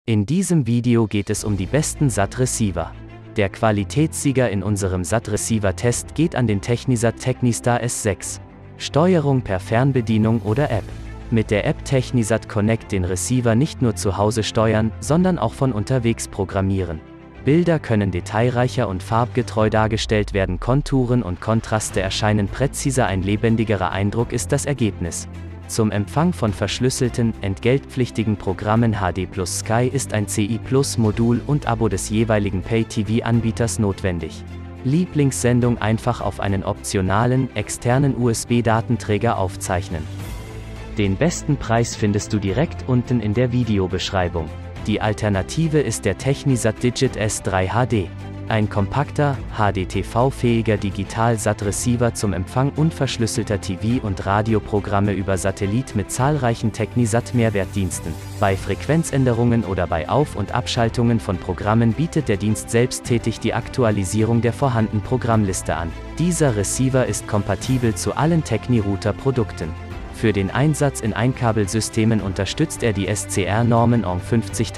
In diesem Video geht es um die besten SAT-Receiver. Der Qualitätssieger in unserem SAT-Receiver-Test geht an den Technisat Technistar S6. Steuerung per Fernbedienung oder App. Mit der App Technisat Connect den Receiver nicht nur zu Hause steuern, sondern auch von unterwegs programmieren. Bilder können detailreicher und farbgetreu dargestellt werden, Konturen und Kontraste erscheinen präziser, ein lebendigerer Eindruck ist das Ergebnis. Zum Empfang von verschlüsselten, entgeltpflichtigen Programmen HD+ Sky ist ein CI+-Modul und Abo des jeweiligen Pay-TV-Anbieters notwendig. Lieblingssendung einfach auf einen optionalen, externen USB-Datenträger aufzeichnen. Den besten Preis findest du direkt unten in der Videobeschreibung. Die Alternative ist der Technisat Digit S3 HD. Ein kompakter, HDTV-fähiger Digital-SAT-Receiver zum Empfang unverschlüsselter TV- und Radioprogramme über Satellit mit zahlreichen Technisat-Mehrwertdiensten. Bei Frequenzänderungen oder bei Auf- und Abschaltungen von Programmen bietet der Dienst selbsttätig die Aktualisierung der vorhandenen Programmliste an. Dieser Receiver ist kompatibel zu allen Techni-Router-Produkten. Für den Einsatz in Einkabelsystemen unterstützt er die SCR-Normen ONG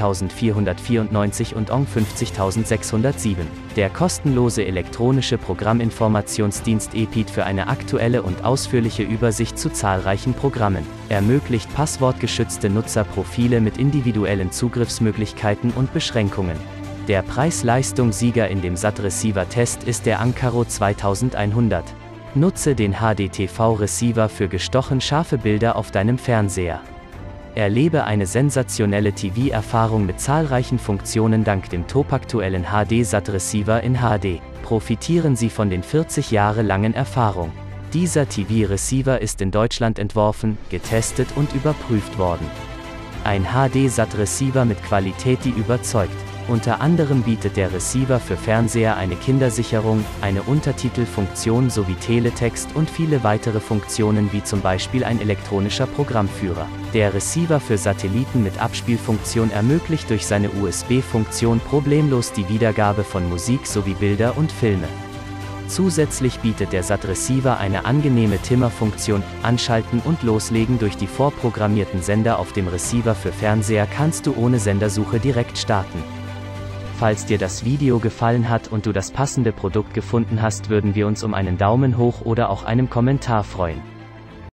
50494 und ONG 50607. Der kostenlose elektronische Programminformationsdienst EPID für eine aktuelle und ausführliche Übersicht zu zahlreichen Programmen. Ermöglicht passwortgeschützte Nutzerprofile mit individuellen Zugriffsmöglichkeiten und Beschränkungen. Der Preis-Leistung-Sieger in dem SAT-Receiver-Test ist der Ankaro 2100. Nutze den HDTV-Receiver für gestochen scharfe Bilder auf deinem Fernseher. Erlebe eine sensationelle TV-Erfahrung mit zahlreichen Funktionen dank dem topaktuellen HD-SAT-Receiver in HD. Profitieren Sie von den 40 Jahre langen Erfahrung. Dieser TV-Receiver ist in Deutschland entworfen, getestet und überprüft worden. Ein HD-SAT-Receiver mit Qualität, die überzeugt. Unter anderem bietet der Receiver für Fernseher eine Kindersicherung, eine Untertitelfunktion sowie Teletext und viele weitere Funktionen wie zum Beispiel ein elektronischer Programmführer. Der Receiver für Satelliten mit Abspielfunktion ermöglicht durch seine USB-Funktion problemlos die Wiedergabe von Musik sowie Bilder und Filme. Zusätzlich bietet der SAT-Receiver eine angenehme Timmerfunktion, anschalten und loslegen durch die vorprogrammierten Sender auf dem Receiver für Fernseher kannst du ohne Sendersuche direkt starten. Falls dir das Video gefallen hat und du das passende Produkt gefunden hast, würden wir uns um einen Daumen hoch oder auch einem Kommentar freuen.